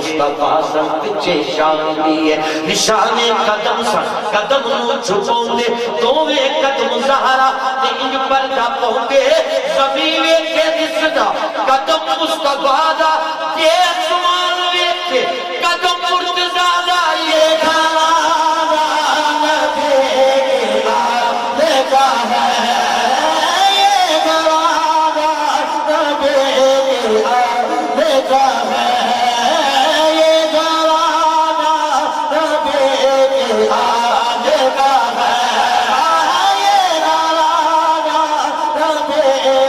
مصطفیٰ سن پچھے شان دیئے نشانے قدم سن قدم نو چھپوں دے دوویں قدم زہرا نے انج پردہ پہنگے زمین کے دسنا قدم مصطفیٰ دا یہ سمان ویکھے قدم مرتضیٰ دا یہ گھرانا نبی آنے کا ہے یہ گھرانا نبی آنے کا ہے یہ گھرانا نبی آنے کا ہے یہ گھرانا نبی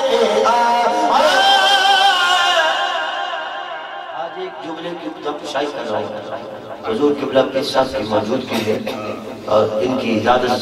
آج ایک جملے کی پشائی کر رہا ہوں حضور قبلہ کے ساتھ کی موجودگی ہے اور ان کی اجازت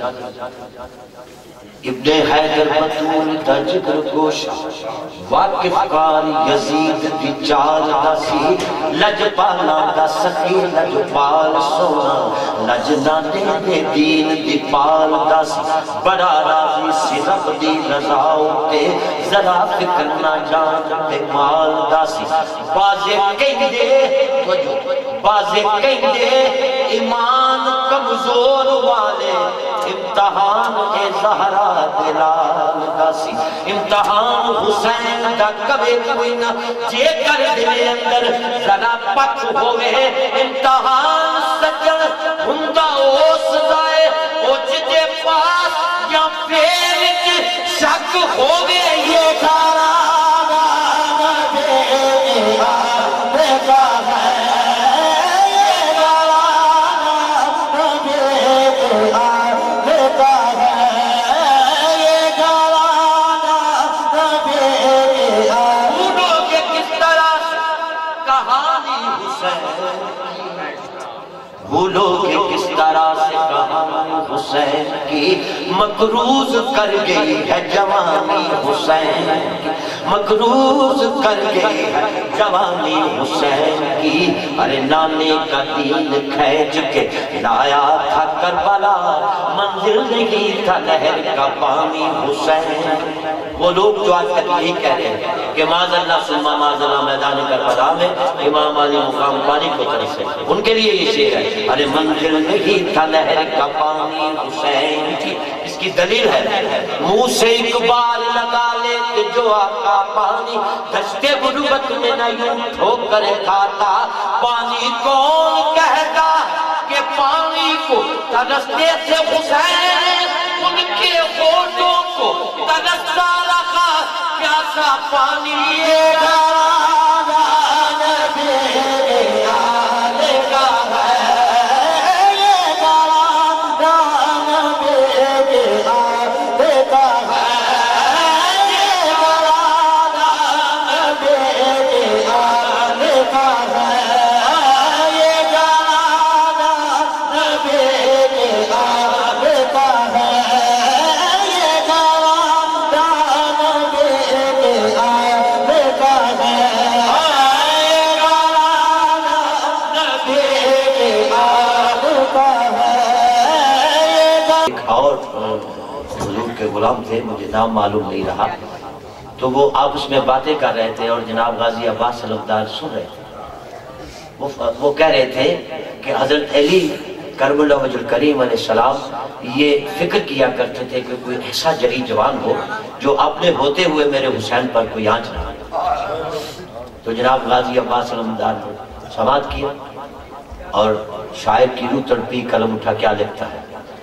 ابن حیدر بطول دا جگر گوشا واقف کاری یزید دی چال دا سی لجپالا دا سخی لجپال سونا لجنانے دے دین دی پال دا سی بڑا راضی سی رب دی رضاؤ تے ذرا فکر نہ جان تے مال دا سی بازے کہیں دے بازے کہیں دے ایمان کمزور والے امتحان اے زہرا دلال دا سی امتحان حسین دا کبھی کوئی نہ جے کر دلے اندر ذرا پت ہوئے امتحان سجن ہندہ اوس دائے او جدے پاس یا پیر کی شک ہوئے یہ گھرانا نبی آنے کا ہے یہ گھرانا نبی آنے کا ہے یہ گھرانا نبی بھولو کہ کس طرح کہانی حسین بھولو کہ کس طرح سے کہانی حسین کی مقروض کر گئی ہے جوانی حسین کی مقروض کر گئی ہے جوانی حسین کی ارے نانے کا دین کھینچ کے لایا تھا کربلا منزل نہیں تھا لہر کا پانی حسین وہ لوگ جو آج تک یہی کہہ رہے ہیں کہ معاذ اللہ سلمہ معاذ اللہ میدان کربلا میں امام علی مقام پانی کو طرف سے ان کے لیے یہ شعر ہے ارے منزل نہیں تھا لہر کا پانی حسین کی اس کی دلیل ہے منہ سے اقبال لگا لیتے جو آقا پانی دشتے غربت میں نہ یوں ٹھوکر کھاتا پانی کون کہتا کہ پانی کو ترستے تھے حسین ان کے ہونٹوں کو ترستا رکھا پیاسا پانی یہ گھرانا نبی آنے کا ہے یہ گھرانا نبی آنے کا ہے یہ گھرانا نبی آنے کا ہے یہ گھرانا نبی آنے کا ہے یہ گھرانا نبی آنے کا ہے یہ گھرانا نبی آنے کا ہے ایک اور حضور کے غلام تھے مجھے نام معلوم نہیں رہا تو وہ آپس میں باتیں کر رہے تھے اور جناب غازی عباس علمدار سن رہے تھے وہ کہہ رہے تھے کہ حضرت علی کرم اللہ وجہ الکریم علیہ السلام یہ فکر کیا کرتے تھے کہ کوئی ایسا جری جوان ہو جو اپنے ہوتے ہوئے میرے حسین پر کوئی آنچ نہ ہو تو جناب غازی عباس علمدار نے سماعت کیا اور شاعر کی روح تڑپی قلم اٹھا کیا لکھتا ہے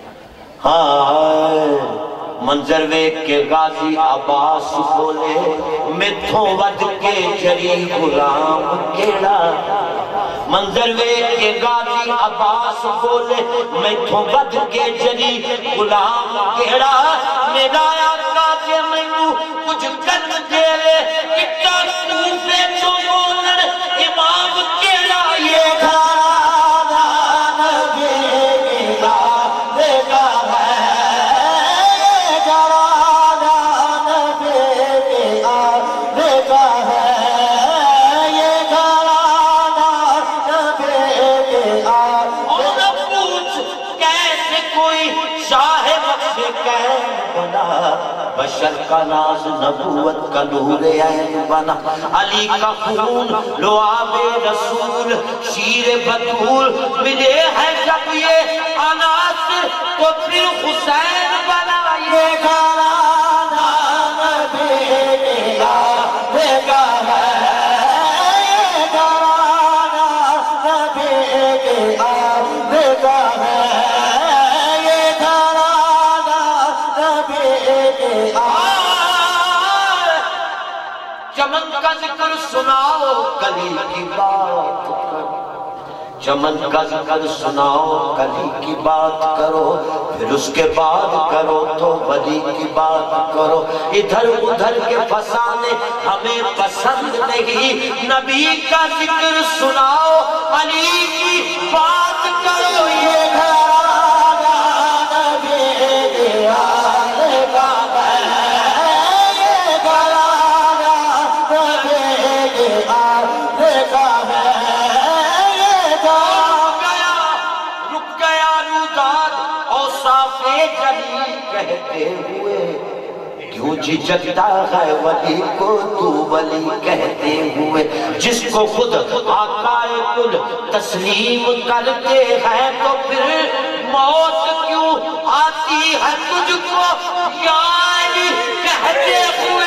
ہاں منظر ویک کے غازی عباس بولے میتھوں ود کے جری غلام کیڑا منظر ویک کے غازی عباس بولے میتھوں ود کے جری غلام کیڑا میرا آقا کے مینوں کچھ کر دے لے اٹھا کوفے تو بولن امام کیڑا یہ گھرانا نبی آنے کا ہے یہ گھرانا نبی آنے کا ہے یہ گھرانا نبی آنے کا ہے پوچھ کیسے کوئی شاہ بخش کہہ بنا بشر کا ناز نبوت کا نور عین بنا، علی کا خون لعاب رسول شیر بطول ملے ہیں جب یہ عناصر تو پھر حسین بنا۔ یہ گھرانہ نبی آنے کا ہے، یہ گھرانہ نبی آنے کا ہے، یہ گھرانہ نبی آنے۔ چمن کا ذکر سناؤ کلی کی بات کرو، چمن کا ذکر سناؤ کلی کی بات کرو، پھر اس کے بعد کرو تو ولی کی بات کرو۔ ادھر ادھر کے فسانے ہمیں پسند نہیں، نبی کا ذکر سناؤ علی کی بات کرو۔ یہ گھرانہ نبی آنے کا ہے، یہ گھرانہ نبی آنے کا ہے۔ کہتے ہوئے کیوں جھجکتا ہے ولی کو تو ولی کہتے ہوئے، جس کو خود آقا کل تسلیم کرتے ہیں تو پھر موت کیوں آتی ہے تجھ کو یا علی کہتے ہوئے۔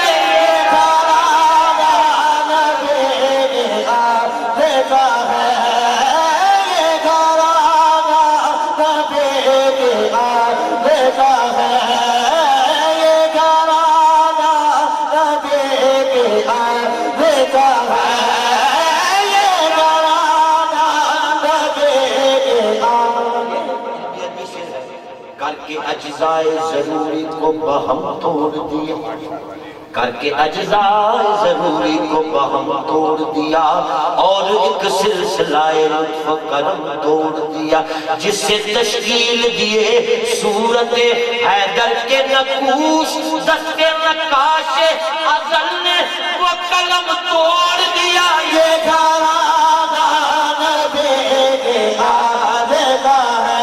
کر کے اجزائے ضروری کو بہم توڑ دیا، کر کے اجزائے ضروری کو بہم توڑ دیا، اور ایک سلسلہ لطف کرم توڑ دیا، جس سے تشکیل دیے صورت حیدر کے نقوش، دست نقاش ازل نے وہ قلم توڑ دیا۔ یہ گھرانہ نبی آنے کا ہے،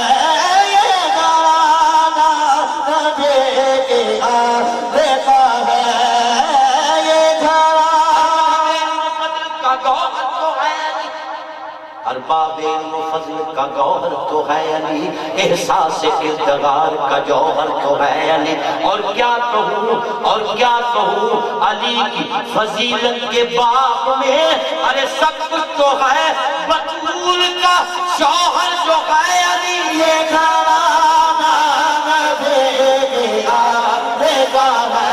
ارباب علم و فضل کا گوہر تو ہے علی، احساس اقتدار کا جوہر تو ہے علی۔ اور کیا کہوں علی کی فضیلت کے باب میں، ارے سب کچھ تو ہے بطول کا شوہر جو ہے علی۔ یہ گھرانہ نبی آنے کا ہے،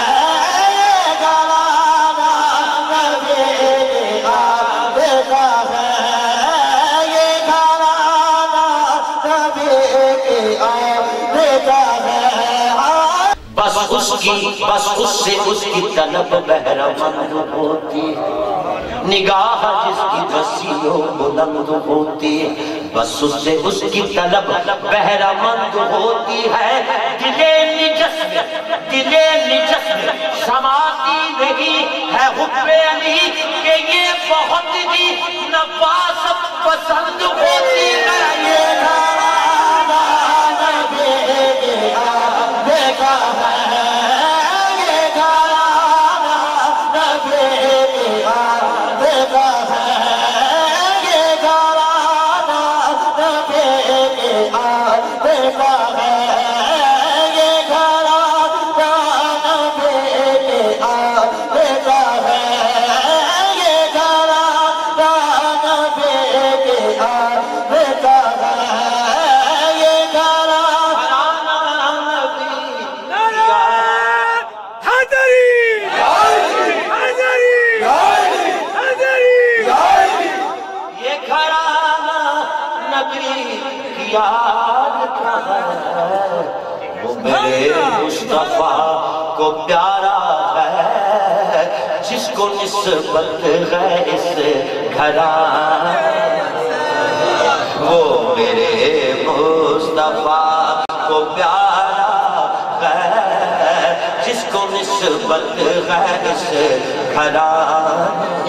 بس اس سے اس کی طلب بہرمند ہوتی، نگاہ جس کی وسیع و بلند ہوتی، بس اس سے اس کی طلب بہرمند ہوتی ہے۔ دل نجس سماتی نہیں ہے حب علی کہ یہ بہت ہی نفاست پسند ہوتی ہے۔ یہ گھرانہ نبی آنے کا ہے، وہ میرے مصطفیٰ کو پیارا ہے، جس کو نسبت ہے اس گھرانے۔ وہ میرے مصطفیٰ کو پیارا ہے، جس کو نسبت ہے اس گھرانے۔